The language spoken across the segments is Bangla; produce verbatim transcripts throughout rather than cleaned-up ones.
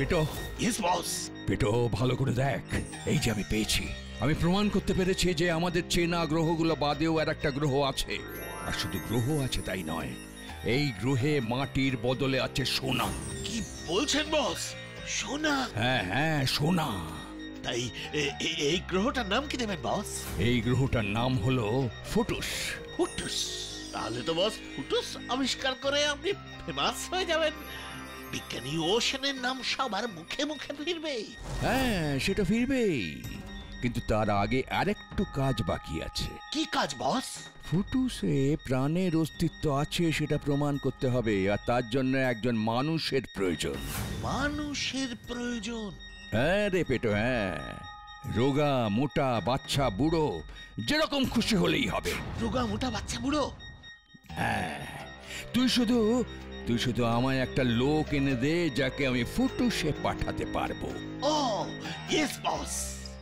পেটো। Yes boss. পেটো ভালো করে দেখ, এই যে আমি পেয়েছি, আমি প্রমাণ করতে পেরেছি যে আমাদের চেনা গ্রহগুলো বাদেও আর একটা গ্রহ আছে। আর শুধু গ্রহ আছে তাই নয়, এই গ্রহে মাটির বদলে আছে সোনা। কি বলছেন বস? সোনা? হ্যাঁ হ্যাঁ সোনা। তাই এই গ্রহটার নাম কি দেবেন বস? এই গ্রহটার নাম হলো ফুটুস। ফুটুস? তাহলে তো বস ফুটুস আবিষ্কার করে আপনি ফেমাস হয়ে যাবেন, বিজ্ঞানী ওশানের নাম সবার মুখে মুখে ফিরবে। হ্যাঁ সেটা ফিরবেই, কিন্তু তার আগে আরেকটু কাজ বাকি আছে। কি কাজ বস? ফুটুসে প্রাণের অস্তিত্ব আছে সেটা প্রমাণ করতে হবে, আর তার জন্য একজন মানুষের প্রয়োজন। মানুষের প্রয়োজন? হ্যাঁ রে পেটো, হ্যাঁ। রোগা মোটা বাচ্চা বুড়ো যেরকম খুশি হলেই হবে। রোগা মোটা বাচ্চা বুড়ো? হ্যাঁ, তুই শুধু তুই শুধু আমায় একটা লোক এনে দে যাকে আমি ফুটুসে পাঠাতে পারবো। ও ইয়েস বস।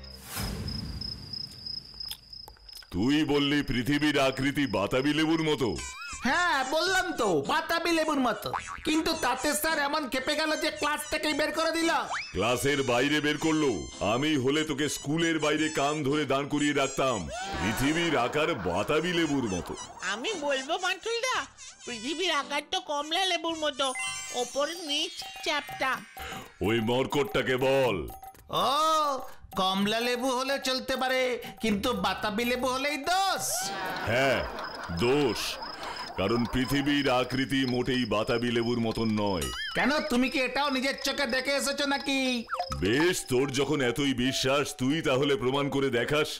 তুই বললি পৃথিবীর আকৃতি বাতাবি লেবুর মতো। হ্যাঁ বললাম তো, বাতাবি লেবুর মতো, কিন্তু তাতে স্যার এমন খেপে গেল যে ক্লাস থেকেই বের করে দিল। ক্লাসের বাইরে বের করলো? আমি হলে তোকে স্কুলের বাইরে কান ধরে দাঁড় করিয়ে রাখতাম। পৃথিবীর আকার বাতাবি লেবুর মতো। আমি বলবো বাঁটুলদা, পৃথিবীর আকার তো কমলা লেবুর মতো, ওপর নিচ চ্যাপ্টা। ওই মরকটটাকে বল। ও কমলা লেবু হলে চলতে পারে, কিন্তু বাতাবি লেবু হলেই দোষ। হ্যাঁ দোষ, কারণ পৃথিবীর আকৃতি মোটেই বাতাবি লেবুর মতন নয়। কেন, তুমি কি এটাও নিজের চোখে দেখে এসেছো নাকি? বেশ, তোর যখন এতই বিশ্বাস, তুই তাহলে প্রমাণ করে দেখাস।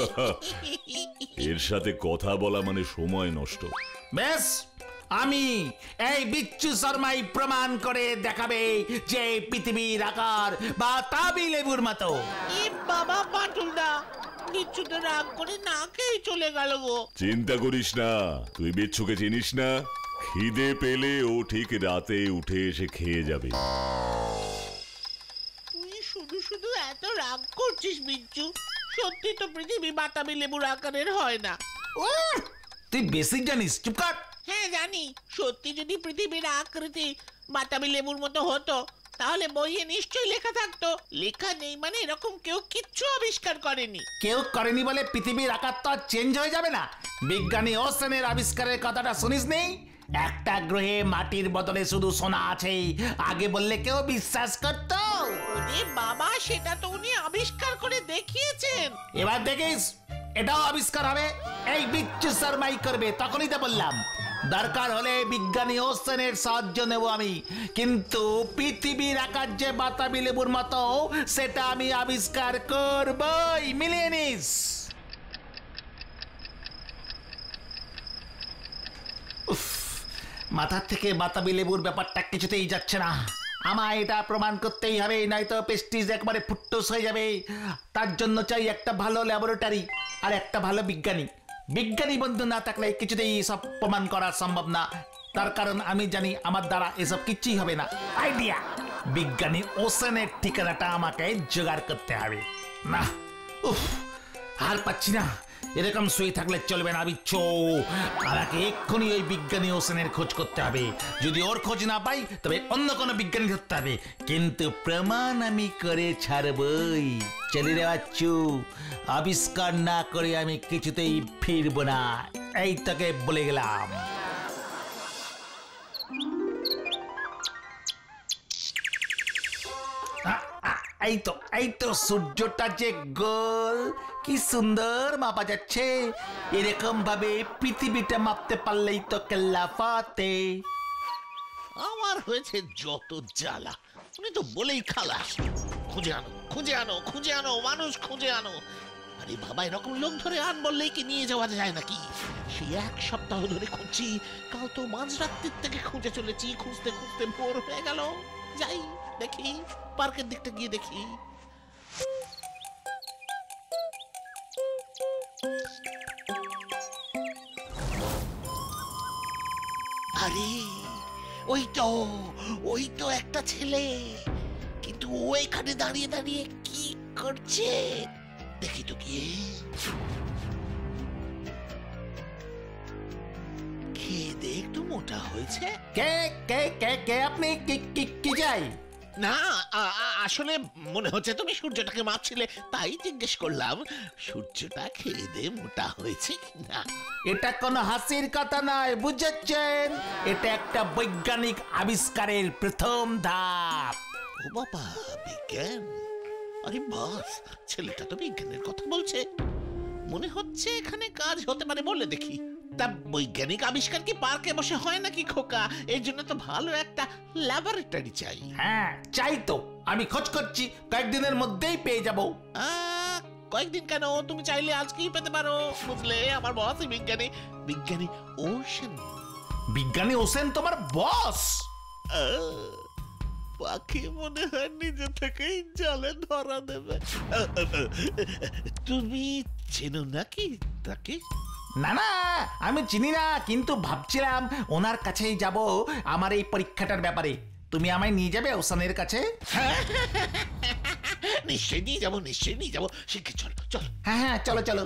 এর সাথে কথা বলা মানে সময় নষ্ট। বেশ, আমি এই বিচ্ছু শর্মাই প্রমাণ করে দেখাবে যে পৃথিবীর আকার বাতাবি লেবুর মতো। এ বাবা বাঁটুলদা, বিচ্ছু তো রাগ করে না খেয়ে চলে গেল গো। চিন্তা করিস না, তুই বিচ্ছুকে চিনিস না। খিদে পেলে ও ঠিক রাতে উঠে এসে খেয়ে যাবে। তুই শুধু শুধু এত রাগ করছিস বিচ্ছু, সত্যি তো পৃথিবী বাতাবি লেবুর আকারের হয় না। ও তুই বেসিক জানিস, চুপ কর। হ্যাঁ জানি, সত্যি যদি পৃথিবীর আকৃতি বাতাবি লেবুর মতো হতো তাহলে বইয়ে নিশ্চয়ই লেখা থাকতো। লেখা নেই মানে এরকম কেউ কিচ্ছু আবিষ্কার করেনি। কেউ করেনি বলে পৃথিবীর আকার তো চেঞ্জ হয়ে যাবে না। বিজ্ঞানী ওশানের আবিষ্কারের কথাটা শুনিস নেই? একটা গ্রহে মাটির বদলে শুধু সোনা আছে, আগে বললে কেউ বিশ্বাস করত? ওরে বাবা, সেটা তো উনি আবিষ্কার করে দেখিয়েছেন। এবার দেখিস এটাও আবিষ্কার হবে, এই বিচ্ছু শর্মাই করবে। তখনই তো বললাম দরকার হলে বিজ্ঞানী ওশানের সাহায্য নেব আমি, কিন্তু পৃথিবীর আকার যে বাতাবি লেবুর মতো সেটা আমি আবিষ্কার করবই। মিলিয়ে নিস। মাথার থেকে বাতাবি লেবুর ব্যাপারটা কিছুতেই যাচ্ছে না। আমায় এটা প্রমাণ করতেই হবে, নয়তো পেস্টিজ একবারে ফুট্টুস হয়ে যাবে। তার জন্য চাই একটা ভালো ল্যাবরেটরি আর একটা ভালো বিজ্ঞানী। বিজ্ঞানী বন্ধু না থাকলে কিছুতেই সব প্রমাণ করা সম্ভব না। তার কারণ আমি জানি আমার দ্বারা এসব কিচ্ছুই হবে না। আইডিয়া, বিজ্ঞানী ওশানের ঠিকানাটা আমাকে জোগাড় করতে হবে। না উফ, আর পাচ্ছি না, এরকম শুয়ে থাকলে চলবে না বিচ্ছু। আমাকে এক্ষুনি ওই বিজ্ঞানী ওশানের খোঁজ করতে হবে। যদি ওর খোঁজ না পাই তবে অন্য কোনো বিজ্ঞানী ধরতে হবে, কিন্তু প্রমাণ আমি করে ছাড়বই। চলি রে বাচ্চু, আবিষ্কার না করে আমি কিছুতেই ফিরবো না, এই তোকে বলে গেলাম। এই তো এই তো সূর্যটা যে গোল, কি সুন্দর মাপা যাচ্ছে। এরকম ভাবে পৃথিবীটা মাপতে পারলেই তো কেল্লাফাতে। আমার হয়েছে যত জ্বালা, উনি তো বলেই খালাস। খুঁজে আনো খুঁজে আনো খুঁজে আনো মানুষ খুঁজে আনো। আরে বাবা, এরকম লোক ধরে আন বললেই কি নিয়ে যাওয়া যায় নাকি? সেই এক সপ্তাহ ধরে খুঁজছি, কাল তো মাঝরাত্রির থেকে খুঁজে চলেছি। খুঁজতে খুঁজতে ভোর হয়ে গেল। যাই দেখি, পার্কের দিকটা গিয়ে দেখি। আরে ওই তো ওই তো একটা ছেলে, কিন্তু ও এখানে দাঁড়িয়ে দাঁড়িয়ে কি করছে দেখি তো গিয়ে। খেয়ে দে, একটু মোটা হয়েছে। কে কে কে কে আপনি কি কি কি চাই? না আ- আ- আসলে মনে হচ্ছে তুমি সূর্যটাকে মাপছিলে, তাই জিজ্ঞেস করলাম সূর্যটা খেয়ে দে মোটা হয়েছে কিনা। এটা কোনো হাসির কথা নয়, বুঝেছেন? এটা একটা বৈজ্ঞানিক আবিষ্কারের প্রথম ধাপ। ও বাবা, বিজ্ঞান! আরে বাস, ছেলেটা তো বিজ্ঞানের কথা বলছে। মনে হচ্ছে এখানে কাজ হতে পারে, বলে দেখি। তা বৈজ্ঞানিক আবিষ্কার কি পার্কে বসে হয় নাকি খোকা? এর জন্য তো ভালো একটা ল্যাবরেটরি চাই। হ্যাঁ, চাই তো। আমি খোঁজ করছি, কয়েকদিনের মধ্যেই পেয়ে যাব। আহ, কয়েকদিন কেন, তুমি চাইলে আজকেই পেতে পারো। বুঝলে, আমার বস বিজ্ঞানী বিজ্ঞানী ওশান। বিজ্ঞানী হোসেন তোমার বস? আহ, পাখি মনে হয় নিজে থেকেই জলে ধরা দেবে। আহ, আহ, আহ, তুমি চেনো নাকি তাকে? না না, আমি চিনি না, কিন্তু ভাবছিলাম ওনার কাছেই যাব আমার এই পরীক্ষাটার ব্যাপারে। তুমি আমায় নিয়ে যাবে ওসানের কাছে? নিশ্চয়ই নিয়ে যাবো, নিশ্চয়ই নিয়ে যাবো। শিখে চল চল। হ্যাঁ হ্যাঁ, চলো চলো।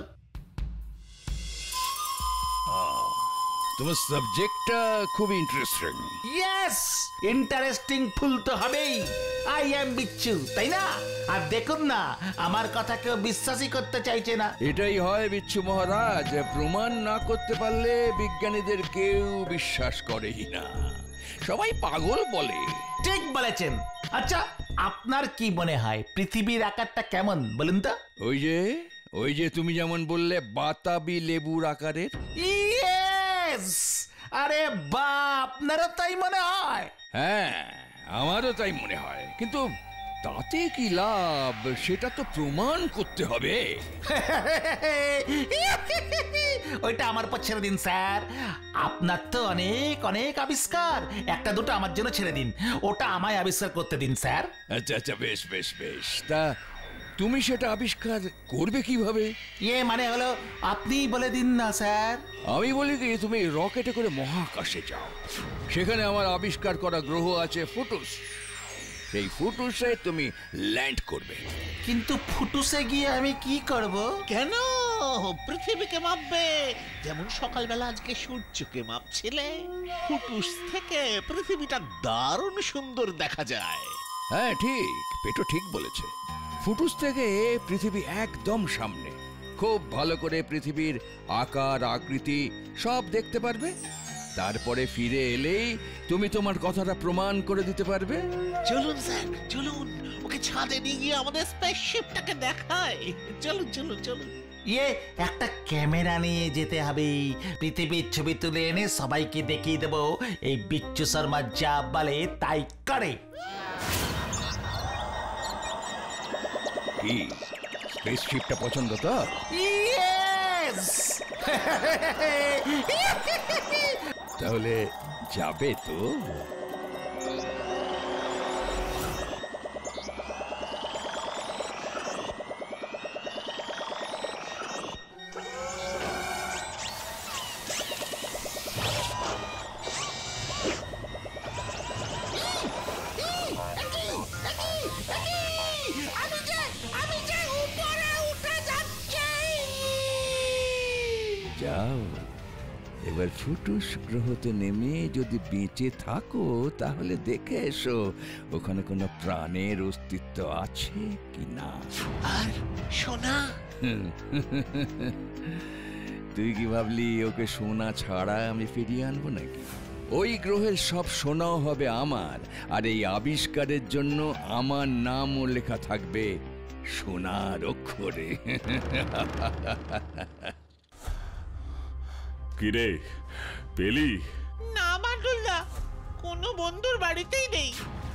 তোমার সাবজেক্টটা খুব ইন্টারেস্টিং। ইয়েস, ইন্টারেস্টিং ফুল তো হবেই। আই এম বিচ্ছু, তাই না? আর দেখুন না, আমার কথা কেউ বিশ্বাসই করতে চাইছে না। এটাই হয় বিচ্ছু মহারাজ, প্রমাণ না করতে পারলে বিজ্ঞানীদের কেউ বিশ্বাস করেই না, সবাই পাগল বলে। ঠিক বলেছেন। আচ্ছা, আপনার কি মনে হয় পৃথিবীর আকারটা কেমন বলুন তো? ওই যে ওই যে তুমি যেমন বললে বাতাবি লেবুর আকারের। ইয়েস! আরে বাহ, আপনারও তাই মনে হয়? হ্যাঁ, আমারও তাই মনে হয়, কিন্তু তাতে কি লাভ? সেটা তো প্রমাণ করতে হবে। ওইটা আমার পর ছেড়ে দিন স্যার। আপনার তো অনেক অনেক আবিষ্কার, একটা দুটো আমার জন্য ছেড়ে দিন। ওটা আমায় আবিষ্কার করতে দিন স্যার। আচ্ছা আচ্ছা, বেশ বেশ বেশ। তা তুমি সেটা আবিষ্কার করবে কিভাবে? ইয়ে মানে হলো, আপনিই বলে দিন না স্যার। আমি বলি কি, তুমি রকেটে করে মহাকাশে যাও, সেখানে আমার আবিষ্কার করা গ্রহ আছে ফুটুস, সেই ফুটুসে তুমি ল্যান্ড করবে। কিন্তু ফুটুসে গিয়ে আমি কি করব? কেন? পৃথিবীকে মাপবে, যেমন সকালবেলা আজকে সূর্যকে মাপছিলে। ফুটুস থেকে পৃথিবীটা দারুণ সুন্দর দেখা যায়। হ্যাঁ ঠিক, পেটো ঠিক বলেছে। ফুটুস থেকে পৃথিবী একদম সামনে, খুব ভালো করে পৃথিবীর আকার আকৃতি সব দেখতে পারবে। তারপরে ফিরে এলেই তুমি তোমার কথাটা প্রমাণ করে দিতে পারবে। চলুন স্যার, চলুন, ওকে ছাদে নিয়ে গিয়ে আমাদের স্পেসশিপটাকে দেখায়। চলুন চলুন চলুন। ইয়ে, একটা ক্যামেরা নিয়ে যেতে হবে। পৃথিবীর ছবি তুলে এনে সবাইকে দেখিয়ে দেব এই বিচ্ছু শর্মা যা বলে তাই করে। কি স্পেসশিপটা পছন্দ তো? ইয়েস! তাহলে যাবে তো? যাও, এবার ফুটুস গ্রহতে নেমে যদি বেঁচে থাকো তাহলে দেখে এসো ওখানে কোনো প্রাণের অস্তিত্ব আছে কিনা। আর সোনা? তুই কি ভাবলি ওকে সোনা ছাড়া আমি ফিরিয়ে আনবো নাকি? ওই গ্রহের সব সোনাও হবে আমার, আর এই আবিষ্কারের জন্য আমার নামও লেখা থাকবে সোনার অক্ষরে। কিরে, পেলি? না বাটুলদা, কোনো বন্ধুর বাড়িতেই নেই।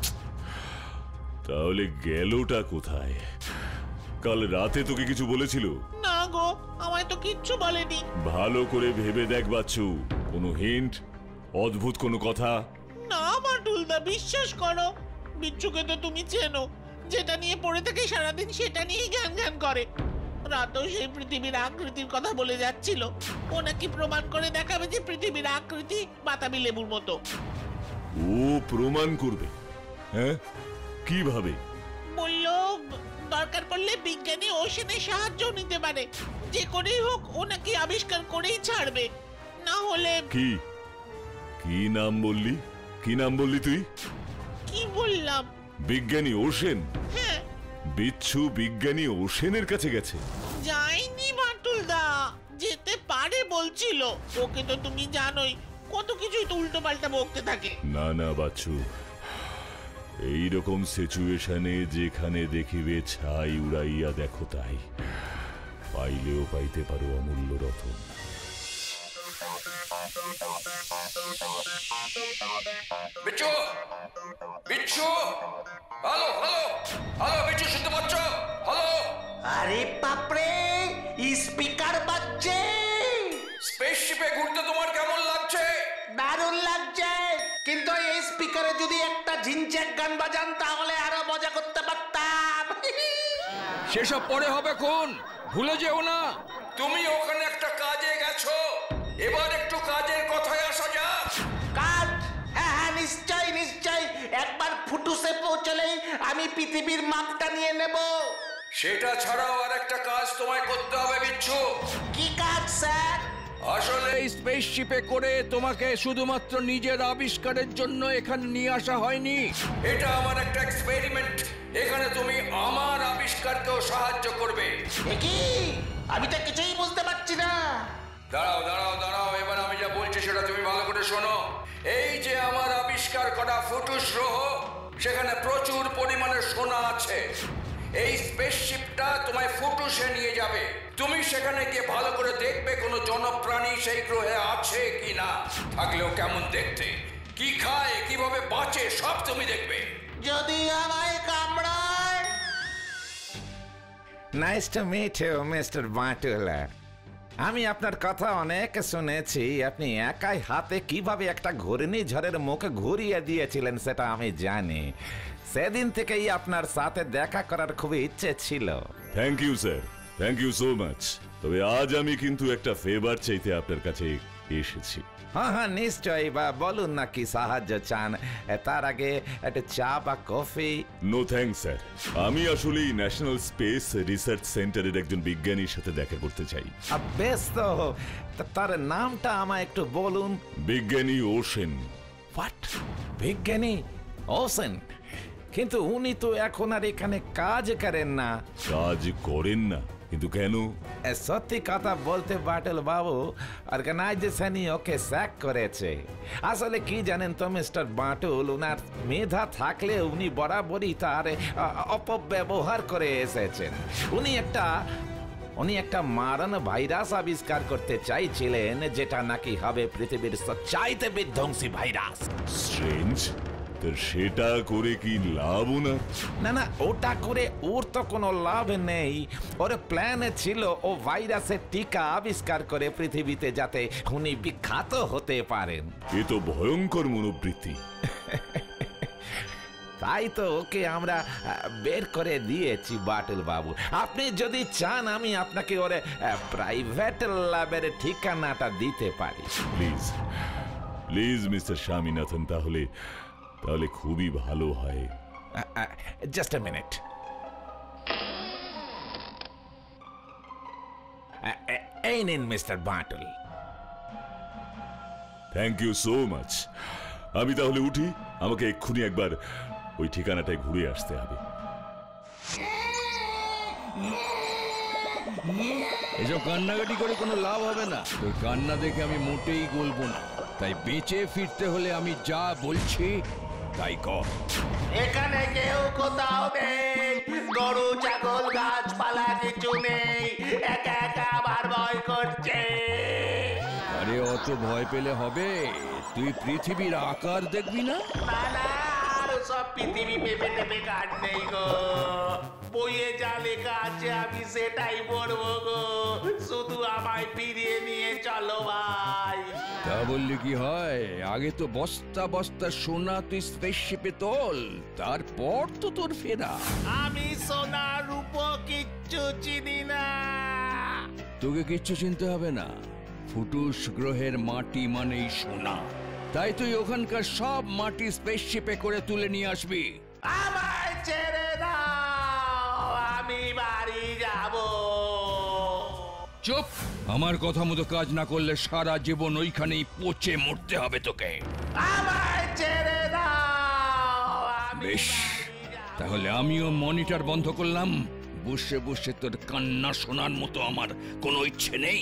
তাহলে গেলটা কোথায়? কাল রাতে তোকে কিছু বলেছিল? না গো, আমায় তো কিচ্ছু বলেনি। ভালো করে ভেবে দেখ বাচ্চু, কোনো হিন্ট, অদ্ভুত কোনো কথা? না বাটুলদা, বিশ্বাস করো, বিচ্ছুকে তো তুমি চেনো, যেটা নিয়ে পড়ে থাকে সারাদিন সেটা নিয়েই জ্ঞান জ্ঞান করে। রাতেও সেই পৃথিবীর আকৃতির কথা বলে যাচ্ছিল। ও নাকি প্রমাণ করে দেখাবে যে পৃথিবীর আকৃতি বাতাবি লেবুর মতো। ও প্রমাণ করবে? হ্যাঁ, কিভাবে? বলল দরকার পড়লে বিজ্ঞানী ওশানের সাহায্য নিতে পারে, যে করেই হোক ও নাকি আবিষ্কার করেই ছাড়বে, না হলে। কি কি নাম বললি? কি নাম বললি তুই? কি বললাম? বিজ্ঞানী ওশেন? হ্যাঁ, বিচ্ছু বিজ্ঞানী ওশেনের কাছে গেছে? যাইনি বাটুলদা, যেতে পারে বলছিল। ওকে তো তুমি জানোই, কত কিছুই তো উল্টো পাল্টা বকতে থাকে। না না বাচ্চু, এইরকম সিচুয়েশনে যেখানে দেখিবে ছাই উড়াইয়া দেখো তাই, পাইলেও পাইতে পারো অমূল্য রতন। বিচ্ছু, বিচ্ছু, হ্যালো হ্যালো হ্যালো, বিচ্ছু শুনতে পাচ্ছ? হ্যালো, আরে বাপরে, স্পিকার বাজছে। স্পেসশিপে ঘুরতে তোমার কেমন লাগছে? দারুণ লাগছে, কিন্তু এই স্পিকারে যদি একটা ঝিনচ্যাক গান বাজান তাহলে আরো মজা করতে পারতাম। সেসব পরে হবে কোন, ভুলে যেও না তুমি ওখানে একটা কাজে গেছো। এবার একটু কাজের কথায় আসা যাক। কাজ? হ্যাঁ হ্যাঁ, নিশ্চয় নিশ্চয়, একবার ফুটুসে পৌঁছলেই আমি পৃথিবীর মাপটা নিয়ে নেব। সেটা ছাড়াও আর একটা কাজ তোমায় করতে হবে বিচ্ছু। কি কাজ স্যার? আসলে এই স্পেসশিপে করে তোমাকে শুধুমাত্র নিজের আবিষ্কারের জন্য এখানে নিয়ে আসা হয়নি। এটা আমার একটা এক্সপেরিমেন্ট। এখানে তুমি আমার আবিষ্কারকেও সাহায্য করবে। এ কি? আমি তো কিছুই বুঝতে পারছি না। দাঁড়াও দাঁড়াও দাঁড়াও, এবার আমি যা বলছি সেটা তুমি ভালো করে শোনো। এই যে আমার আবিষ্কার করা ফুটুস গ্রহ, সেখানে প্রচুর পরিমাণে সোনা আছে। এই স্পেসশিপটা তোমায় ফুটুসে নিয়ে যাবে। তুমি সেখানে গিয়ে ভালো করে দেখবে কোনো জনপ্রাণী সেই গ্রহে আছে কিনা, থাকলেও কেমন দেখতে, কি খায়, কিভাবে বাঁচে, সব তুমি দেখবে। যদি আমায় কামড়ায়? Nice to meet you mister Batula. আমি আপনার কথা অনেক শুনেছি। আপনি একাই হাতে কিভাবে একটা ঘূর্ণিঝড়ের মুখ ঘুরিয়ে দিয়েছিলেন সেটা আমি জানি। সেদিন থেকেই আপনার সাথে দেখা করার খুবই ইচ্ছে ছিল। Thank you sir, thank you so much. তবে আজ আমি কিন্তু একটা ফেভার চাইতে আপনার কাছে এসেছি। হ্যাঁ হ্যাঁ নিশ্চয়ই, বা বলুন না কি সাহায্য চান। তার আগে একটা চা বা কফি? নো থ্যাংকস স্যার, আমি আসলে ন্যাশনাল স্পেস রিসার্চ সেন্টারের একজন বিজ্ঞানীর সাথে দেখা করতে চাই। আ, বেশ তো, তা- তার নামটা আমায় একটু বলুন। বিজ্ঞানী ওশেন। হোয়াট? বিজ্ঞানী ওশেন? কিন্তু উনি তো এখন আর এখানে কাজ করেন না। কাজ করেন না? কিন্তু কেন? এ, সত্যি কথা বলতে বাটুল বাবু, অর্গানাইজেশনই ওকে স্যাক করেছে। আসলে কি জানেন তো মিস্টার বাটুল, উনার মেধা থাকলে উনি বরাবরই তার আ, অপব্যবহার করে এসেছেন। উনি একটা উনি একটা মারণ ভাইরাস আবিষ্কার করতে চাইছিলেন, যেটা নাকি হবে পৃথিবীর সবচাইতে বিধ্বংসী ভাইরাস। স্ট্রেঞ্জ, তো সেটা করে কি লাভ না? না না, ওটা করে ওর তো কোনো লাভ নেই। ওর প্ল্যান ছিল ও ভাইরাসের টিকা আবিষ্কার করে পৃথিবীতে যাতে উনি বিখ্যাত হতে পারেন। এ তো ভয়ঙ্কর মনোবৃত্তি। তাই তো ওকে আমরা আহ, বের করে দিয়েছি বাটুল বাবু। আপনি যদি চান আমি আপনাকে ওর প্রাইভেট ল্যাবের ঠিকানাটা দিতে পারি। প্লিজ প্লিজ মিস্টার স্বামীনাথন, তাহলে তাহলে খুবই ভালো হয়। Just a minute. এই নিন mister Batul. Thank you so much. আমি তাহলে উঠি, আমাকে এক্ষুনি একবার ওই ঠিকানাটায় ঘুরে আসতে হবে। এসব কান্নাকাটি করে কোনো লাভ হবে না। তোর কান্না দেখে আমি মোটেই গলবো না। তাই বেঁচে ফিরতে হলে আমি যা বলছি তাই কর। এখানে কেউ কোথাও নেই, গরু ছাগল গাছপালা কিছু নেই, একা একা আমার ভয় করছে। আরে অত ভয় পেলে হবে? তুই পৃথিবীর আকার দেখবি না? না না, আর সব পৃথিবী পেপে টেপে কাজ নেই গো। বইয়ে যা লেখা আছে আমি সেটাই পড়বো গো। শুধু আমায় ফিরিয়ে নিয়ে চলো ভাই। তা বললি কি হয়? আগে তো বস্তা বস্তা সোনা তুই স্পেসশিপে তোল, তারপর তো তোর ফেরা। আমি সোনা রূপ কিচ্ছু চিনি না। তোকে কিচ্ছু চিনতে হবে না। ফুটুস গ্রহের মাটি মানেই সোনা। তাই তুই ওখানকার সব মাটি স্পেসশিপে করে তুলে নিয়ে আসবি। আমায় ছেড়ে দাও, আমি বাড়ি যাব। চুপ! আমার কথা মতো কাজ না করলে সারা জীবন ওইখানেই পচে মরতে হবে তোকে। আমায় ছেড়ে দাও, আমি বেশ, বাড়ি তাহলে আমিও মনিটর বন্ধ করলাম। বসে বসে তোর কান্না শোনার মতো আমার কোনো ইচ্ছে নেই।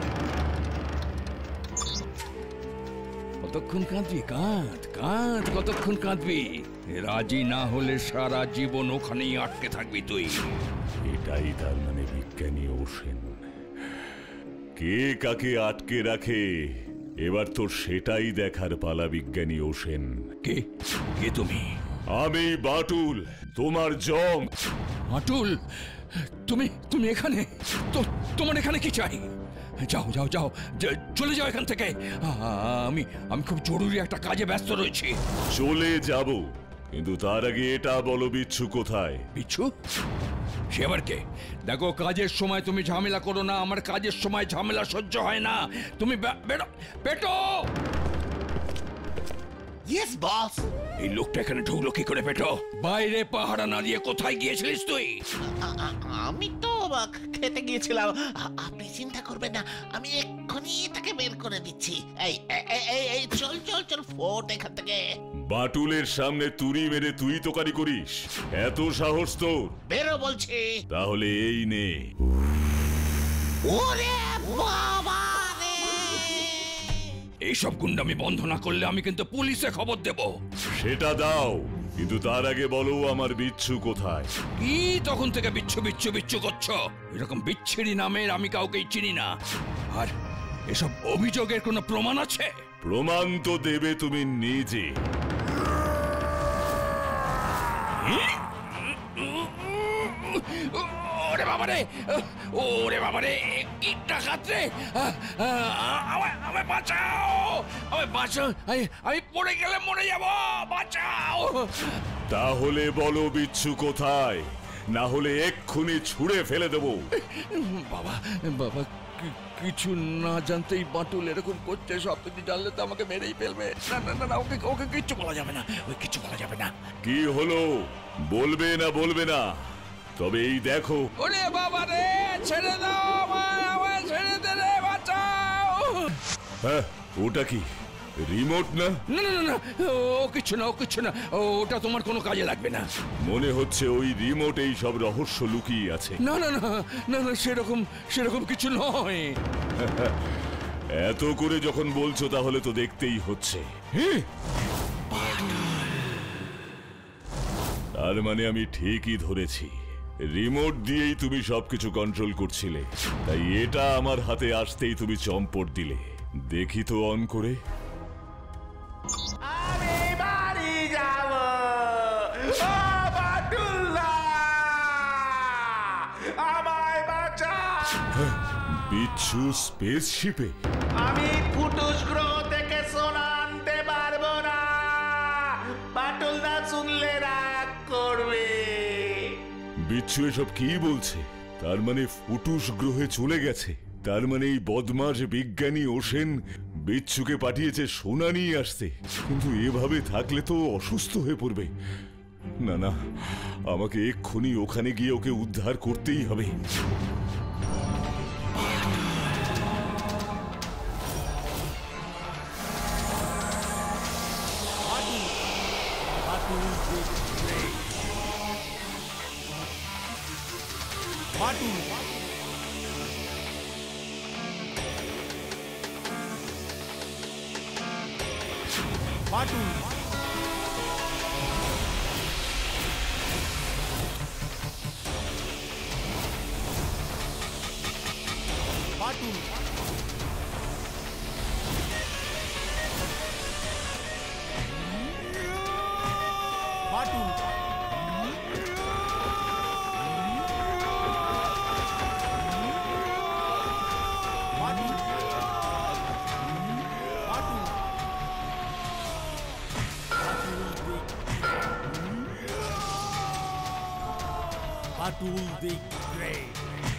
কতক্ষণ কাঁদবি? কাঁদ কাঁদ, কতক্ষণ কাঁদবি? রাজি না হলে সারা জীবন ওখানেই আটকে থাকবি তুই। এটাই তার মানে বিজ্ঞানী ওসেন। কে কাকে আটকে রাখে এবার তোর সেটাই দেখার পালা বিজ্ঞানী ওসেন। কে কে তুমি? আমি বাটুল, তোমার জম। বাটুল, তুমি তুমি এখানে? তো তোমার এখানে কি চাই? যাও যাও যাও, য- চলে যাও এখান থেকে। আ- আমি আমি খুব জরুরি একটা কাজে ব্যস্ত রয়েছি। চলে যাব, কিন্তু তার আগে এটা বলো বিচ্ছু কোথায়? বিচ্ছু? সে আবার কে? দেখো, কাজের সময় তুমি ঝামেলা করো না। আমার কাজের সময় ঝামেলা সহ্য হয় না। তুমি বে- বেরো, পেটো। Yes boss. এই লোকটা এখানে ঢুকলো কি করে পেটো? বাইরে পাহারা না দিয়ে কোথায় গিয়েছিলিস তুই? আমি তো আহ, খেতে গিয়েছিলাম। আ- আপনি চিন্তা করবেন না, আমি এক্ষুনি তাকে বের করে দিচ্ছি। এই এই- এই- এই এই চল চল চল, ফোট এখান থেকে। বাটুলের সামনে তুড়ি মেরে তুই তোকারি করিস? এত সাহস তোর? বেরো বলছি। তাহলে এই নে। ওরে বাবা রে! এইসব গুন্ডামি বন্ধ না করলে আমি কিন্তু পুলিশে খবর দেব। সেটা দাও, কিন্তু তার আগে বলো আমার বিচ্ছু কোথায়? কি তখন থেকে বিচ্ছু বিচ্ছু বিচ্ছু করছো? এরকম বিচ্ছিরি নামের আমি কাউকেই চিনি না। আর এসব অভিযোগের কোনো প্রমাণ আছে? প্রমাণ তো দেবে তুমি নিজে। ওরে বাবারে, ওরে বাবারে, কি ডাকাত রে! আমায় আমায় বাঁচাও, আমায় বাঁচাও, আমি আমি পড়ে গেলে মরে যাব, বাঁচাও। তাহলে বলো বিচ্ছু কোথায়, না হলে এক্ষুনি ছুঁড়ে ফেলে দেবো। বাবা বাবা, কি- কিছু না জানতেই বাটুল এরকম করছে। সব কিছু জানলে তো আমাকে মেরেই ফেলবে। না না না না, ওকে ওকে কিচ্ছু বলা যাবে না, ওই কিচ্ছু বলা যাবে না। কি হলো, বলবে না বলবে না? তবে এই দেখো। ওরে বাবা রে, ছেড়ে দাও আমায়, আমায় ছেড়ে দে রে, বাঁচাও। হ্যাঁ, ওটা কি রিমোট না? না না না না, ও কিচ্ছু না, ও কিচ্ছু না, ওটা তোমার কোনো কাজে লাগবে না। মনে হচ্ছে ওই রিমোট এই সব রহস্য লুকিয়ে আছে। না না না না না, সেরকম সেরকম কিছু নয়। এত করে যখন বলছো তাহলে তো দেখতেই হচ্ছে। তার মানে আমি ঠিকই ধরেছি, রিমোট দিয়েই তুমি সবকিছু কন্ট্রোল করছিলে। তাই এটা আমার হাতে আসতেই তুমি চম্পট দিলে। দেখি তো অন করে। আমি বাড়ি যাব। ও বাটুল্লা, আমায় বাঁচা। বিচ্ছু স্পেসশিপে? আমি ফুটুস গ্রহ থেকে সোনা আনতে পারবো না। বাটুলদা শুনলে রাগ করবে। বিচ্ছু এসব কি বলছে? তার মানে ফুটুস গ্রহে চলে গেছে। তার মানে এই বদমাশ বিজ্ঞানী ওসেন বিচ্ছুকে পাঠিয়েছে সোনা নিয়ে আসতে। কিন্তু এভাবে থাকলে তো অসুস্থ হয়ে পড়বে। না না, আমাকে এক্ষুনি ওখানে গিয়ে ওকে উদ্ধার করতেই হবে। Batul the Great.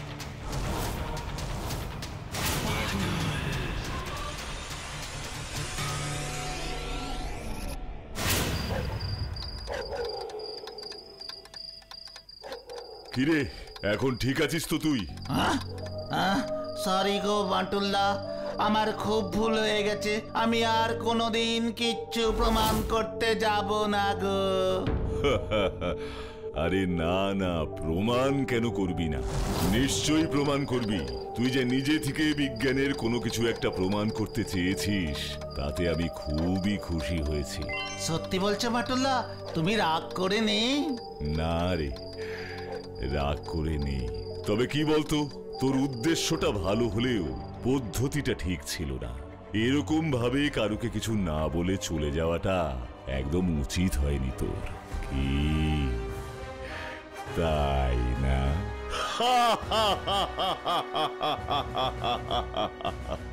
কিরে, এখন ঠিক আছিস তো তুই? সরি গো বাটুলদা, আমার খুব ভুল হয়ে গেছে। আমি আর কোনোদিন কিচ্ছু প্রমাণ করতে যাব না গো। আরে না না, প্রমাণ কেন করবি না? নিশ্চয়ই প্রমাণ করবি। তুই যে নিজে থেকে বিজ্ঞানের কোনো কিছু একটা প্রমাণ করতে চেয়েছিস, তাতে আমি খুবই খুশি হয়েছি। সত্যি বলছো বাটুলদা? তুমি রাগ করে নেই? না রে, রাগ করে নেই। তবে কি বলতো, তোর উদ্দেশ্যটা ভালো হলেও পদ্ধতিটা ঠিক ছিল না। এরকম ভাবে কারুকে কিছু না বলে চলে যাওয়াটা একদম উচিত হয়নি তোর, কি তাই না?